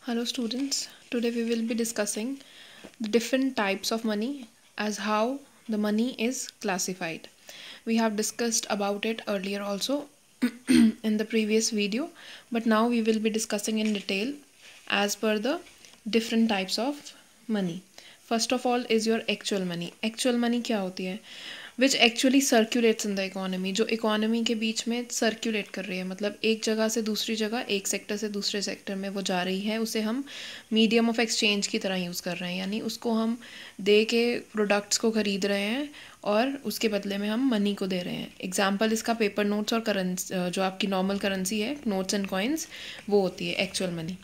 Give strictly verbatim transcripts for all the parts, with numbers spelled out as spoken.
Hello students, today we will be discussing the different types of money as how the money is classified. We have discussed about it earlier also in the previous video, but now we will be discussing in detail as per the different types of money. First of all is your actual money. Actual money क्या होती है? Which actually circulates in the economy, जो economy के बीच में circulate कर रही है, मतलब एक जगह से दूसरी जगह, एक सेक्टर से दूसरे सेक्टर में वो जा रही है, उसे हम मीडियम ऑफ एक्सचेंज की तरह यूज़ कर रहे हैं, यानी उसको हम दे के प्रोडक्ट्स को ख़रीद रहे हैं और उसके बदले में हम मनी को दे रहे हैं. एग्जाम्पल इसका पेपर नोट्स और करेंसी, जो आपकी नॉर्मल करेंसी है, नोट्स एंड कॉइन्स, वो होती है actual money.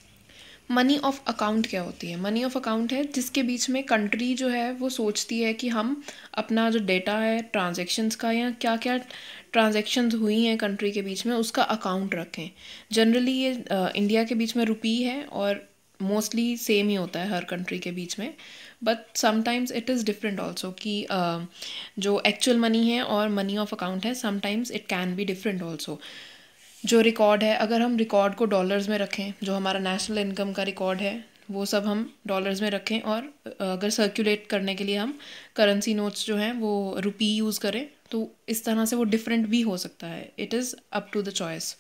Money of account क्या होती है? मनी ऑफ अकाउंट है जिसके बीच में कंट्री जो है वो सोचती है कि हम अपना जो डेटा है ट्रांजैक्शंस का, या क्या क्या ट्रांजैक्शंस हुई हैं कंट्री के बीच में, उसका अकाउंट रखें. जनरली ये इंडिया के बीच में रुपी है और मोस्टली सेम ही होता है हर कंट्री के बीच में, but sometimes it is different also कि uh, जो एक्चुअल मनी है और मनी ऑफ अकाउंट है, sometimes it can be different also. जो रिकॉर्ड है, अगर हम रिकॉर्ड को डॉलर्स में रखें, जो हमारा नेशनल इनकम का रिकॉर्ड है वो सब हम डॉलर्स में रखें, और अगर सर्कुलेट करने के लिए हम करेंसी नोट्स जो हैं वो रुपी यूज़ करें, तो इस तरह से वो डिफरेंट भी हो सकता है. It is up to the choice.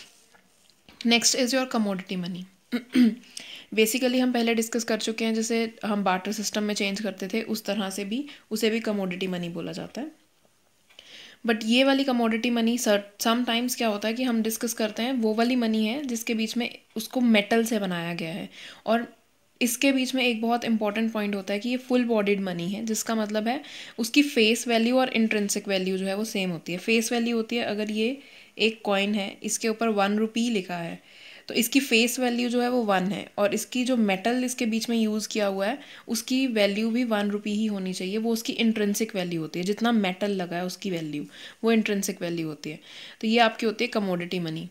Next is your commodity money. Basically हम पहले डिस्कस कर चुके हैं, जैसे हम बार्टर सिस्टम में चेंज करते थे उस तरह से भी उसे भी कमोडिटी मनी बोला जाता है. बट ये वाली कमोडिटी मनी सर समटाइम्स क्या होता है कि हम डिस्कस करते हैं वो वाली मनी है जिसके बीच में उसको मेटल से बनाया गया है, और इसके बीच में एक बहुत इंपॉर्टेंट पॉइंट होता है कि ये फुल बॉडीड मनी है, जिसका मतलब है उसकी फेस वैल्यू और इंट्रिंसिक वैल्यू जो है वो सेम होती है. फेस वैल्यू होती है, अगर ये एक कॉइन है, इसके ऊपर वन रुपी लिखा है, तो इसकी फेस वैल्यू जो है वो वन है, और इसकी जो मेटल इसके बीच में यूज़ किया हुआ है उसकी वैल्यू भी वन रुपी ही होनी चाहिए. वो उसकी इंट्रिंसिक वैल्यू होती है, जितना मेटल लगा है उसकी वैल्यू, वो इंट्रिंसिक वैल्यू होती है. तो ये आपकी होती है कमोडिटी मनी.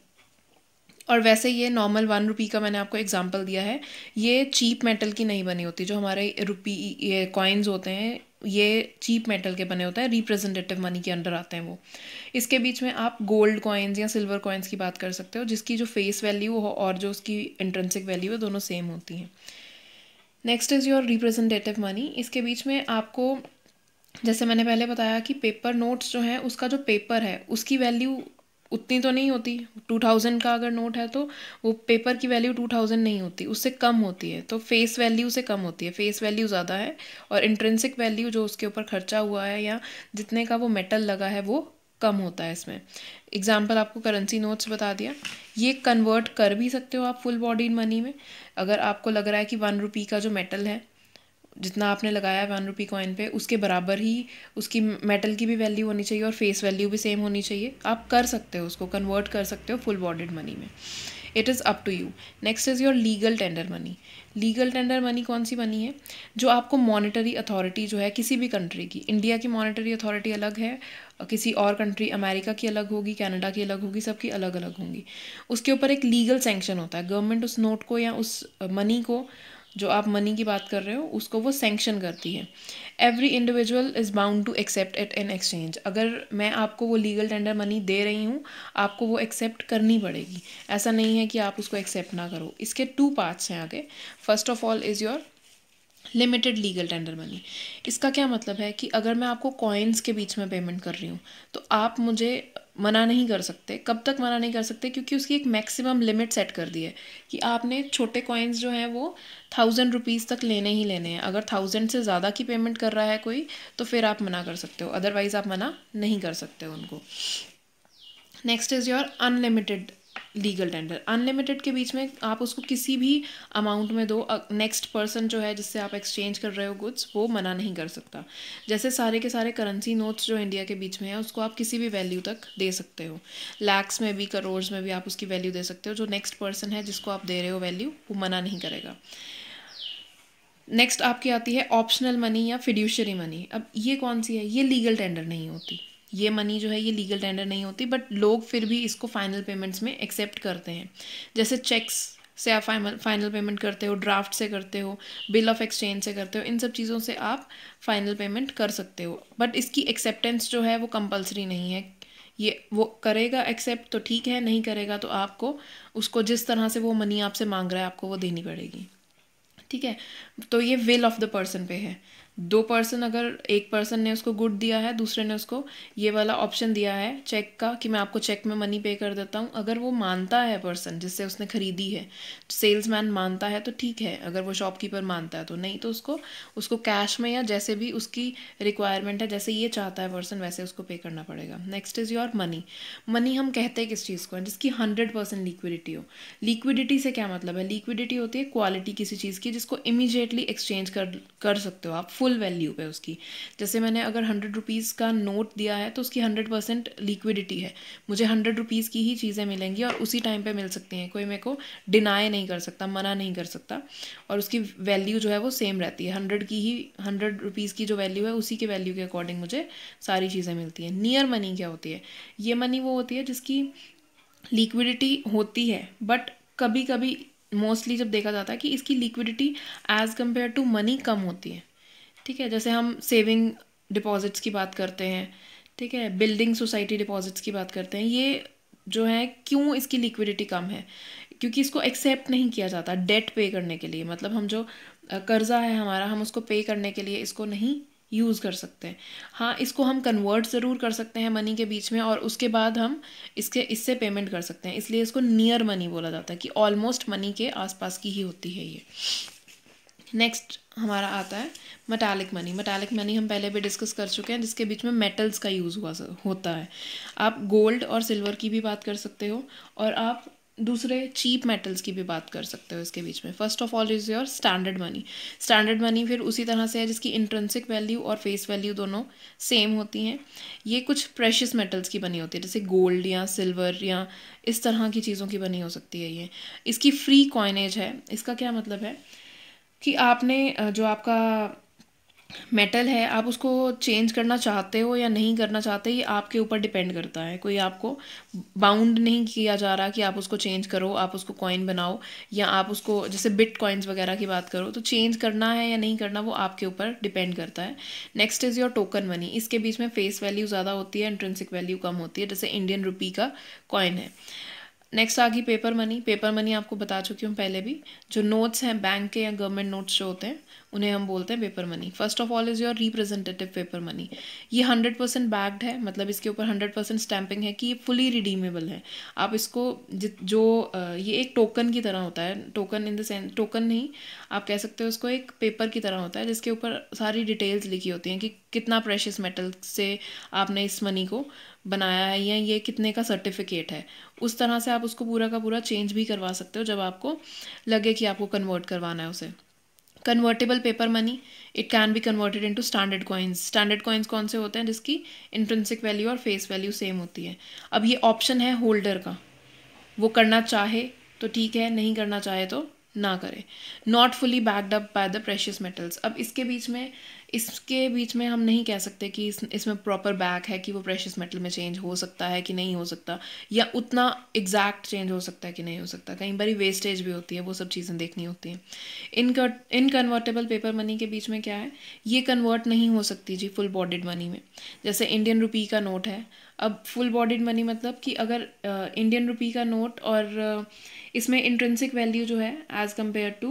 और वैसे ये नॉर्मल वन रुपी का मैंने आपको एग्जांपल दिया है, ये चीप मेटल की नहीं बनी होती. जो हमारे रुपी ये कॉइन्स होते हैं ये चीप मेटल के बने होते हैं, रिप्रेजेंटेटिव मनी के अंडर आते हैं वो. इसके बीच में आप गोल्ड कॉइन्स या सिल्वर कॉइन्स की बात कर सकते हो, जिसकी जो फेस वैल्यू हो और जो उसकी इंट्रिंसिक वैल्यू है दोनों सेम होती हैं. Next is your representative money. इसके बीच में आपको, जैसे मैंने पहले बताया कि पेपर नोट्स जो हैं उसका जो पेपर है उसकी वैल्यू उतनी तो नहीं होती. टू थाउजेंड का अगर नोट है तो वो पेपर की वैल्यू टू थाउजेंड नहीं होती, उससे कम होती है, तो फेस वैल्यू से कम होती है. फेस वैल्यू ज़्यादा है और इंट्रिंसिक वैल्यू जो उसके ऊपर खर्चा हुआ है या जितने का वो मेटल लगा है वो कम होता है इसमें. एग्जाम्पल आपको करेंसी नोट्स बता दिया. ये कन्वर्ट कर भी सकते हो आप फुल बॉडीड मनी में. अगर आपको लग रहा है कि वन रुपी का जो मेटल है, जितना आपने लगाया है वन रुपी कॉइन पे, उसके बराबर ही उसकी मेटल की भी वैल्यू होनी चाहिए और फेस वैल्यू भी सेम होनी चाहिए, आप कर सकते हो, उसको कन्वर्ट कर सकते हो फुल बॉडीड मनी में. It is up to you. Next is your legal tender money. Legal tender money कौन सी मनी है? जो आपको मॉनेटरी अथॉरिटी जो है किसी भी कंट्री की, इंडिया की मॉनेटरी अथॉरिटी अलग है, किसी और कंट्री अमेरिका की अलग होगी, कनाडा की अलग होगी, सबकी अलग अलग होंगी. उसके ऊपर एक लीगल सैंक्शन होता है. गवर्नमेंट उस नोट को या उस मनी को, जो आप मनी की बात कर रहे हो, उसको वो सैंक्शन करती है. Every individual is bound to accept it in exchange. अगर मैं आपको वो लीगल टेंडर मनी दे रही हूँ, आपको वो एक्सेप्ट करनी पड़ेगी. ऐसा नहीं है कि आप उसको एक्सेप्ट ना करो. इसके टू पार्ट्स हैं आगे. First of all is your limited legal tender money. इसका क्या मतलब है कि अगर मैं आपको कॉइन्स के बीच में पेमेंट कर रही हूँ तो आप मुझे मना नहीं कर सकते. कब तक मना नहीं कर सकते? क्योंकि उसकी एक मैक्सिमम लिमिट सेट कर दी है कि आपने छोटे कॉइन्स जो हैं वो थाउजेंड रुपीज़ तक लेने ही लेने हैं. अगर थाउजेंड से ज़्यादा की पेमेंट कर रहा है कोई तो फिर आप मना कर सकते हो, अदरवाइज़ आप मना नहीं कर सकते हो उनको. Next is your unlimited legal tender. Unlimited के बीच में आप उसको किसी भी अमाउंट में दो, नेक्स्ट पर्सन जो है जिससे आप एक्सचेंज कर रहे हो गुड्स, वो मना नहीं कर सकता. जैसे सारे के सारे करेंसी नोट्स जो इंडिया के बीच में है उसको आप किसी भी वैल्यू तक दे सकते हो. लैक्स में भी, करोड़ में भी आप उसकी वैल्यू दे सकते हो. जो नेक्स्ट पर्सन है जिसको आप दे रहे हो वैल्यू, वो मना नहीं करेगा. नेक्स्ट आपकी आती है ऑप्शनल मनी या फिड्यूशियरी मनी. अब ये कौन सी है? ये लीगल टेंडर नहीं होती. ये मनी जो है ये लीगल टेंडर नहीं होती, बट लोग फिर भी इसको फाइनल पेमेंट्स में एक्सेप्ट करते हैं. जैसे चेक्स से आप फाइनल फाइनल पेमेंट करते हो, ड्राफ्ट से करते हो, बिल ऑफ एक्सचेंज से करते हो, इन सब चीज़ों से आप फाइनल पेमेंट कर सकते हो. बट इसकी एक्सेप्टेंस जो है वो कंपलसरी नहीं है. ये वो करेगा एक्सेप्ट तो ठीक है, नहीं करेगा तो आपको उसको जिस तरह से वो मनी आपसे मांग रहा है आपको वो देनी पड़ेगी, ठीक है। तो ये विल ऑफ द पर्सन पे है। दो पर्सन, अगर एक पर्सन ने उसको गुड दिया है, दूसरे ने उसको ये वाला ऑप्शन दिया है चेक का कि मैं आपको चेक में मनी पे कर देता हूँ, अगर वो मानता है पर्सन जिससे उसने खरीदी है, सेल्समैन मानता है तो ठीक है, अगर वो शॉपकीपर मानता है तो, नहीं तो उसको उसको कैश में या जैसे भी उसकी रिक्वायरमेंट है, जैसे ये चाहता है पर्सन वैसे उसको पे करना पड़ेगा। Next is your money. Money हम कहते हैं किस चीज़ को है, जिसकी हंड्रेड परसेंट लिक्विडिटी हो। लिक्विडिटी से क्या मतलब है? लिक्विडिटी होती है क्वालिटी किसी चीज़ की जिसको इमीडिएटली एक्सचेंज कर कर सकते हो आप फुल वैल्यू पे उसकी। जैसे मैंने अगर हंड्रेड रुपीज़ का नोट दिया है तो उसकी हंड्रेड परसेंट लिक्विडिटी है, मुझे हंड्रेड रुपीज़ की ही चीज़ें मिलेंगी और उसी टाइम पे मिल सकती हैं, कोई मेरे को डिनाई नहीं कर सकता, मना नहीं कर सकता, और उसकी वैल्यू जो है वो सेम रहती है, हंड्रेड की ही हंड्रेड रुपीज़ की जो वैल्यू है उसी के वैल्यू के अकॉर्डिंग मुझे सारी चीज़ें मिलती हैं। नियर मनी क्या होती है? ये मनी वो होती है जिसकी लिक्विडिटी होती है बट कभी कभी, मोस्टली जब देखा जाता है कि इसकी liquidity as compared to money कम होती है, ठीक है। जैसे हम सेविंग डिपॉजिट्स की बात करते हैं, ठीक है, बिल्डिंग सोसाइटी डिपॉजिट्स की बात करते हैं, ये जो है क्यों इसकी लिक्विडिटी कम है? क्योंकि इसको एक्सेप्ट नहीं किया जाता डेट पे करने के लिए, मतलब हम जो कर्ज़ा है हमारा, हम उसको पे करने के लिए इसको नहीं यूज़ कर सकते हैं। हाँ, इसको हम कन्वर्ट ज़रूर कर सकते हैं मनी के बीच में और उसके बाद हम इसके इससे पेमेंट कर सकते हैं, इसलिए इसको नियर मनी बोला जाता है कि ऑलमोस्ट मनी के आसपास की ही होती है ये। नेक्स्ट हमारा आता है मेटालिक मनी। मेटालिक मनी हम पहले भी डिस्कस कर चुके हैं, जिसके बीच में मेटल्स का यूज़ हुआ होता है। आप गोल्ड और सिल्वर की भी बात कर सकते हो और आप दूसरे चीप मेटल्स की भी बात कर सकते हो इसके बीच में। First of all is your standard money. Standard money फिर उसी तरह से है जिसकी इंट्रिंसिक वैल्यू और फेस वैल्यू दोनों सेम होती हैं। ये कुछ प्रेशियस मेटल्स की बनी होती है, जैसे गोल्ड या सिल्वर या इस तरह की चीज़ों की बनी हो सकती है ये। इसकी फ्री कॉइनेज है। इसका क्या मतलब है कि आपने जो आपका मेटल है आप उसको चेंज करना चाहते हो या नहीं करना चाहते, ये आपके ऊपर डिपेंड करता है। कोई आपको बाउंड नहीं किया जा रहा कि आप उसको चेंज करो, आप उसको कॉइन बनाओ, या आप उसको जैसे बिट कॉइन्स वगैरह की बात करो तो चेंज करना है या नहीं करना वो आपके ऊपर डिपेंड करता है। Next is your token money. इसके बीच में फेस वैल्यू ज़्यादा होती है, इंट्रिंसिक वैल्यू कम होती है, जैसे इंडियन रुपी का कॉइन है। नेक्स्ट आ गई पेपर मनी। पेपर मनी आपको बता चुकी हूँ पहले भी, जो नोट्स हैं बैंक के या गवर्नमेंट नोट्स जो होते हैं उन्हें हम बोलते हैं paper money. First of all is your representative paper money. ये हंड्रेड परसेंट बैक्ड है, मतलब इसके ऊपर हंड्रेड परसेंट स्टैंपिंग है कि ये फुली रिडीमेबल है। आप इसको जो ये एक टोकन की तरह होता है, token in the sense, token नहीं आप कह सकते हो उसको, एक पेपर की तरह होता है जिसके ऊपर सारी डिटेल्स लिखी होती हैं कि कितना प्रेशियस मेटल से आपने इस मनी को बनाया है या ये कितने का सर्टिफिकेट है। उस तरह से आप उसको पूरा का पूरा चेंज भी करवा सकते हो जब आपको लगे कि आपको कन्वर्ट करवाना है उसे। Convertible paper money, it can be converted into standard coins. Standard coins कौन से होते हैं? जिसकी इंट्रिंसिक वैल्यू और फेस वैल्यू सेम होती है। अब ये ऑप्शन है होल्डर का, वो करना चाहे तो ठीक है, नहीं करना चाहे तो ना करे। Not fully backed up by the precious metals. अब इसके बीच में इसके बीच में हम नहीं कह सकते कि इस इसमें प्रॉपर बैक है कि वो प्रेशियस मेटल में चेंज हो सकता है कि नहीं हो सकता, या उतना एग्जैक्ट चेंज हो सकता है कि नहीं हो सकता। कई बार वेस्टेज भी होती है, वो सब चीज़ें देखनी होती हैं। इन इन कन्वर्टेबल पेपर मनी के बीच में क्या है, ये कन्वर्ट नहीं हो सकती जी फुल बॉडीड मनी में। जैसे इंडियन रुपी का नोट है, अब फुल बॉडीड मनी मतलब कि अगर इंडियन रुपी का नोट और uh, इसमें इंट्रिंसिक वैल्यू जो है एज़ कम्पेयर टू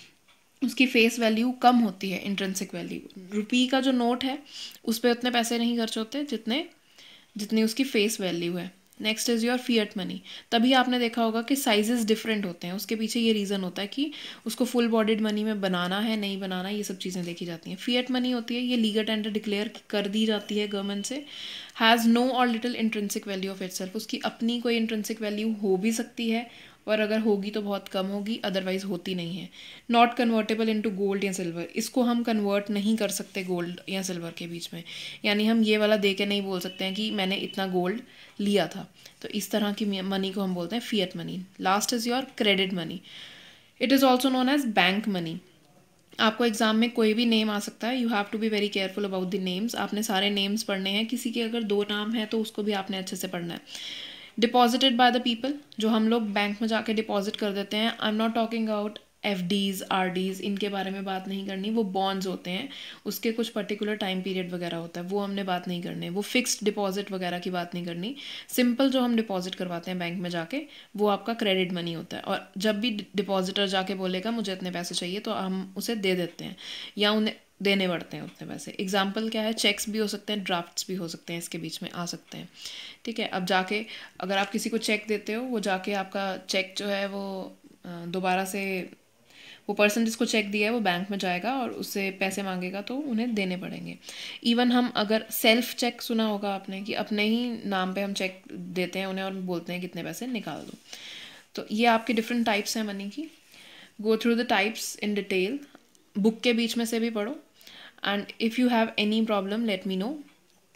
उसकी फेस वैल्यू कम होती है। इंट्रिंसिक वैल्यू रुपी का जो नोट है उस पर उतने पैसे नहीं खर्च होते जितने जितनी उसकी फेस वैल्यू है। Next is your fiat money. तभी आपने देखा होगा कि साइजेस डिफरेंट होते हैं, उसके पीछे ये रीज़न होता है कि उसको फुल बॉडीड मनी में बनाना है नहीं बनाना, ये सब चीज़ें देखी जाती हैं। फिएट मनी होती है, ये लीगल टेंडर डिक्लेयर कर दी जाती है गवर्नमेंट से। हैज़ नो और little intrinsic value of itself. उसकी अपनी कोई इंट्रिंसिक वैल्यू हो भी सकती है और अगर होगी तो बहुत कम होगी, अदरवाइज होती नहीं है। नॉट कन्वर्टेबल इनटू गोल्ड या सिल्वर। इसको हम कन्वर्ट नहीं कर सकते गोल्ड या सिल्वर के बीच में, यानी हम ये वाला दे के नहीं बोल सकते हैं कि मैंने इतना गोल्ड लिया था। तो इस तरह की मनी को हम बोलते हैं fiat money. Last is your credit money. It is also known as bank money. आपको एग्जाम में कोई भी नेम आ सकता है, you have to be very careful about the names. आपने सारे नेम्स पढ़ने हैं, किसी के अगर दो नाम है तो उसको भी आपने अच्छे से पढ़ना है। डिपॉजिटेड बाय द पीपल, जो हम लोग बैंक में जाके डिपॉजिट कर देते हैं। I am not talking about F Ds R Ds इनके बारे में बात नहीं करनी, वो बॉन्ड्स होते हैं, उसके कुछ पर्टिकुलर टाइम पीरियड वगैरह होता है, वो हमने बात नहीं करनी, वो फिक्स्ड डिपॉजिट वगैरह की बात नहीं करनी। सिंपल जो हम डिपॉजिट करवाते हैं बैंक में जाके, वो आपका क्रेडिट मनी होता है, और जब भी डिपॉजिटर जाके बोलेगा मुझे इतने पैसे चाहिए तो हम उसे दे देते हैं या उन्हें देने पड़ते हैं उतने पैसे। एग्जाम्पल क्या है, चेक्स भी हो सकते हैं, ड्राफ्ट्स भी हो सकते हैं, इसके बीच में आ सकते हैं। ठीक है, अब जाके अगर आप किसी को चेक देते हो, वो जाके आपका चेक जो है वो दोबारा से वो पर्सन जिसको चेक दिया है वो बैंक में जाएगा और उससे पैसे मांगेगा तो उन्हें देने पड़ेंगे। इवन हम अगर सेल्फ चेक, सुना होगा आपने कि अपने ही नाम पे हम चेक देते हैं उन्हें और बोलते हैं कितने पैसे निकाल दो। तो ये आपके डिफरेंट टाइप्स हैं मनी की। Go through the types in detail, book के बीच में से भी पढ़ो, and if you have any problem let me know.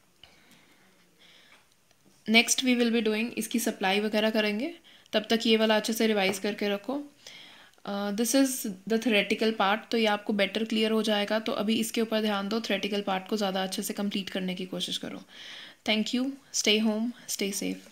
Next we will be doing, इसकी सप्लाई वगैरह करेंगे, तब तक ये वाला अच्छे से रिवाइज करके रखो। This is the theoretical part, तो ये आपको बेटर क्लियर हो जाएगा, तो अभी इसके ऊपर ध्यान दो, थ्योरेटिकल पार्ट को ज़्यादा अच्छे से कंप्लीट करने की कोशिश करो। Thank you, stay home, stay safe.